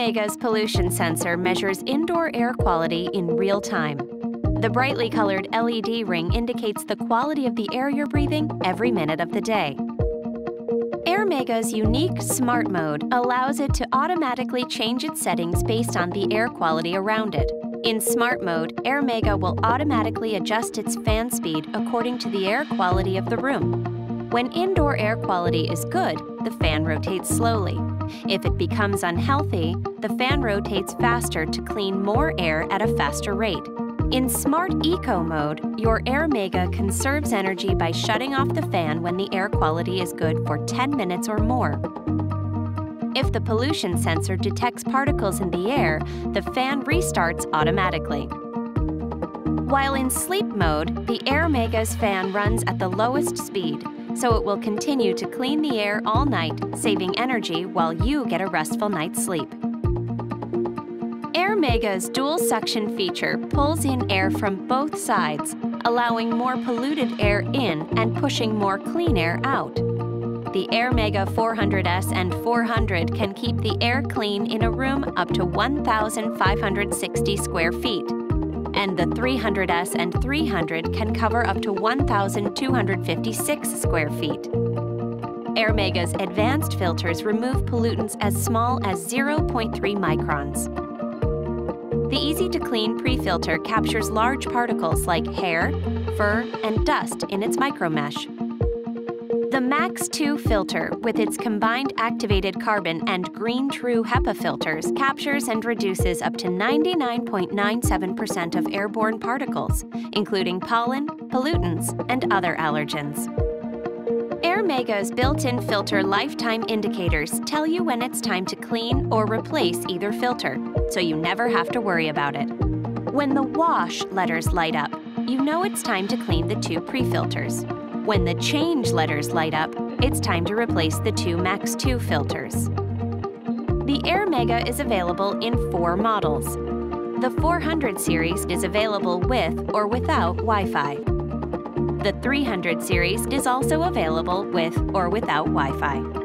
AirMega's pollution sensor measures indoor air quality in real time. The brightly colored LED ring indicates the quality of the air you're breathing every minute of the day. AirMega's unique Smart Mode allows it to automatically change its settings based on the air quality around it. In Smart Mode, AirMega will automatically adjust its fan speed according to the air quality of the room. When indoor air quality is good, the fan rotates slowly. If it becomes unhealthy, the fan rotates faster to clean more air at a faster rate. In Smart Eco Mode, your AirMega conserves energy by shutting off the fan when the air quality is good for 10 minutes or more. If the pollution sensor detects particles in the air, the fan restarts automatically. While in Sleep Mode, the AirMega's fan runs at the lowest speed, so it will continue to clean the air all night, saving energy while you get a restful night's sleep. AirMega's dual suction feature pulls in air from both sides, allowing more polluted air in and pushing more clean air out. The AirMega 400S and 400 can keep the air clean in a room up to 1,560 square feet, and the 300S and 300 can cover up to 1,256 square feet. AirMega's advanced filters remove pollutants as small as 0.3 microns. The easy-to-clean pre-filter captures large particles like hair, fur, and dust in its micromesh. The Max 2 filter, with its combined activated carbon and green true HEPA filters, captures and reduces up to 99.97% of airborne particles, including pollen, pollutants, and other allergens. AirMega's built-in filter lifetime indicators tell you when it's time to clean or replace either filter, so you never have to worry about it. When the wash letters light up, you know it's time to clean the two pre-filters. When the change letters light up, it's time to replace the two Max 2 filters. The AirMega is available in 4 models. The 400 series is available with or without Wi-Fi. The 300 series is also available with or without Wi-Fi.